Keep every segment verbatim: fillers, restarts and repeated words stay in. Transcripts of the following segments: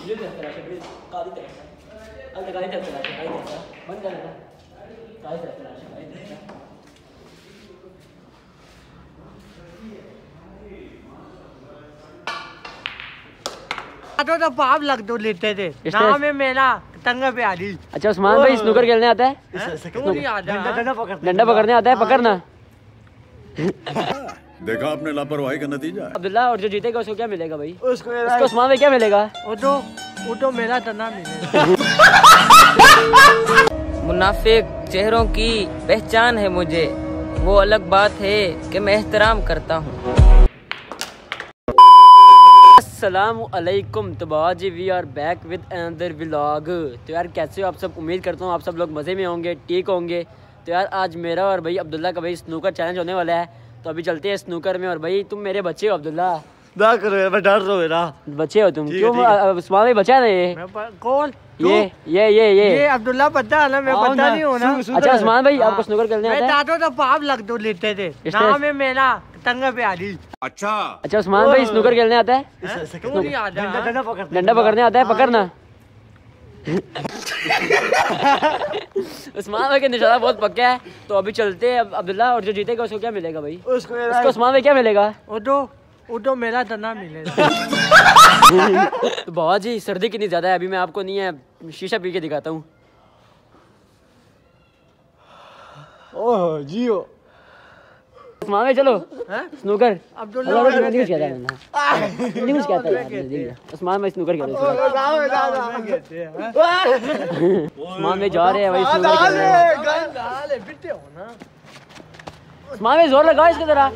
ये तरफ चला शबीर काली तरफ अब काली तरफ चला काली तरफ बंद कर देना काली तरफ चला काली तरफ तो तो पाप लग दो लेते थे नाम है मेरा तंग पे आली। अच्छा उस्मान भाई स्नूकर खेलने आता है? डंडा पकड़ने आता है? पकड़ना। देखा आपने लापरवाही का नतीजा। अब्दुल्ला और जो जीतेगा उसको क्या मिलेगा भाई? उसको उसको उस्मान भाई क्या मिलेगा? वो तो वो तो मेरा तना मिलेगा। मुनाफिक चेहरों की पहचान है मुझे, वो अलग बात है कि मैं एहतराम करता हूँ। अस्सलामुअलैकुम। तो बाजी we are back with another vlog. तो यार कैसे हो आप सब? उम्मीद करता हूँ आप सब लोग मज़े में होंगे, ठीक होंगे। तो यार आज मेरा और भाई अब्दुल्ला का भाई स्नूकर चैलेंज होने वाला है। तो अभी चलते हैं स्नूकर में। और भाई तुम मेरे बच्चे हो अब्दुल्ला। ना करो यार, मैं डर रहा हूँ ना। बच्चे हो तुम? क्यों उस्मान भाई बचा नहीं ये? कौन? ये ये ये ये ये अब्दुल्ला पता है ना, मैं पता नहीं हूँ ना। अच्छा उस्मान भाई आपको स्नूकर खेलने आता है? मैं तो पाप लग दो लेते थे नाम है मेरा तंग पे आली। अच्छा अच्छा उस्मान भाई स्नूकर खेलने आता है? डंडा पकड़ने आता है? पकड़ना। उस्मान भाई का निशाना बहुत पक्का है। तो अभी चलते हैं अब्दुल्ला और जो जीतेगा उसको क्या मिलेगा भाई? उसको उसको उस्मान भाई क्या मिलेगा? वो तो वो तो मेरा तना मिलेगा। तो बहुत जी सर्दी कितनी ज्यादा है अभी, मैं आपको नहीं है शीशा पी के दिखाता हूँ। ओह जियो उस्मान भाई चलो स्नूकर। अब्दुल्ला नहीं कुछ कहता है नहीं कुछ कहता है उस्मान भाई स्नूकर खेल रहे हैं। उस्मान भाई जा रहे हैं भाई स्नूकर खेल रहे हैं। उस्मान भाई जोर लगाओ इसकी तरह।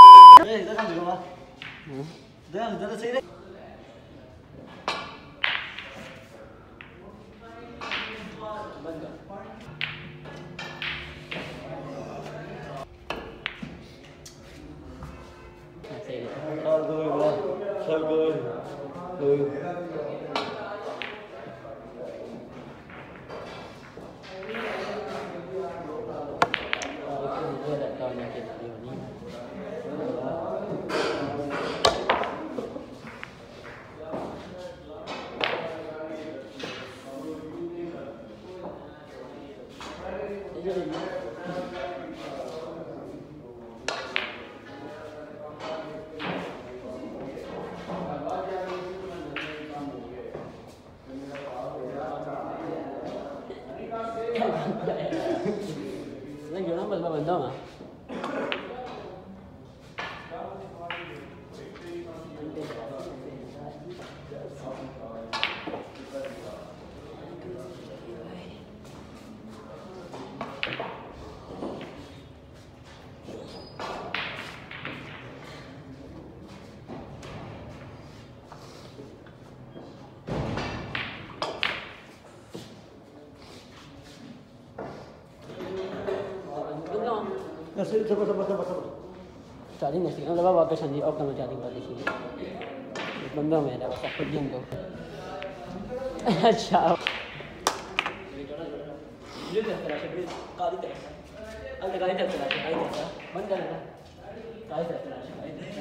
बंदा हूँ चार्जिंग नहीं सीखा मतलब वापस हाँ जी और कम चार्जिंग कर दी बंदा मेरा बस आपको दिन को। अच्छा ये तरफ चला शबीर काली तरफ अब काली तरफ चला काली तरफ बंद कर देना काली तरफ चला काली तरफ।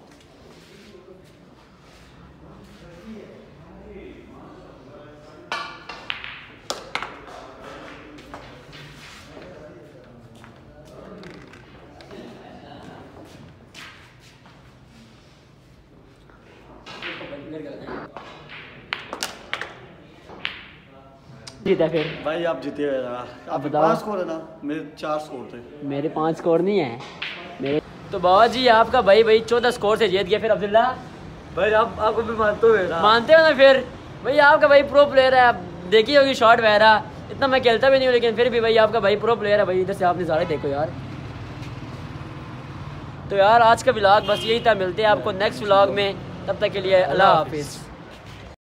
जीता फिर भाई आप जीते हो ना। आप बताओ। पांच स्कोर है ना, मेरे चार स्कोर थे। मेरे पांच स्कोर नहीं है मेरे। तो बाबा जी आपका भाई भाई चौदह स्कोर से जीत गया। फिर अब्दुल्ला भाई आप आपको भी मानते हो ना? मानते हो ना फिर भाई आपका भाई प्रो प्लेयर है। आप देखी होगी शॉट वगैरह, इतना मैं खेलता भी नहीं हूँ लेकिन फिर भी भाई आपका भाई प्रो प्लेयर है भाई। इधर से आपने सारे देखो यार। तो यार आज का व्लॉग बस यही था, मिलते हैं आपको नेक्स्ट व्लॉग में, तब तक के लिए अल्लाह हाफिज़।